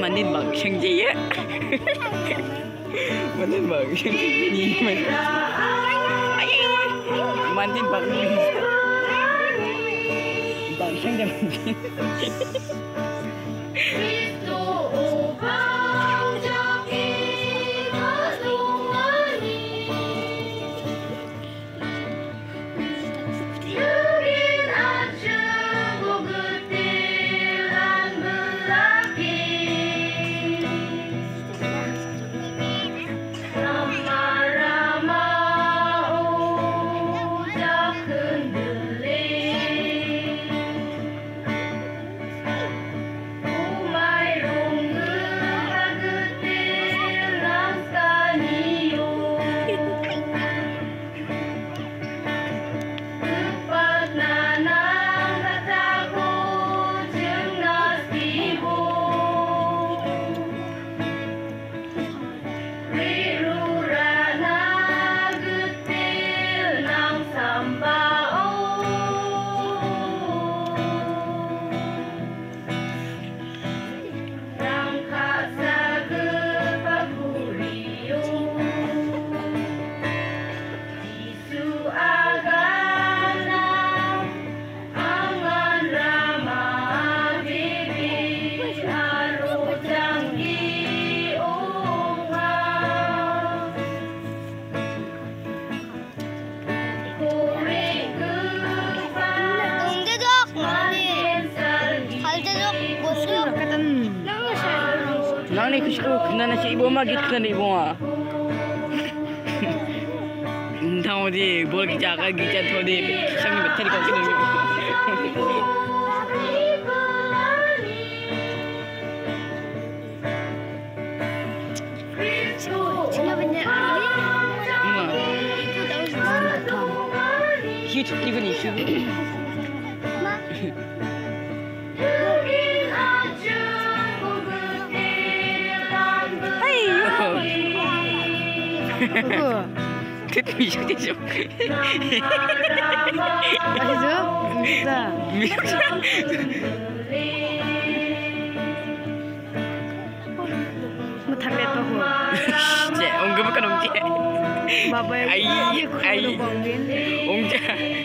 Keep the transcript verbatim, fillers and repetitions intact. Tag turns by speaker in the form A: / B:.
A: mandin bang sengji ya. Mandin bang sengji ni mandin. Mandin bang. Bang sengji mandin. Nang ni kushku kena nasi ibu mah gitu kena ibu mah. Tahu di bol kita agak kita tahu di sangat betul kau kena. Cina benar ni. Itu tahu sebab. Hit ibu ni sih. Itu bisa disuk. Masuk? Bisa. Bisa. Mau thaklet tu aku. Cek, orang bukan orang cek. Bapa yang. Ayy, ayy. Orang cek.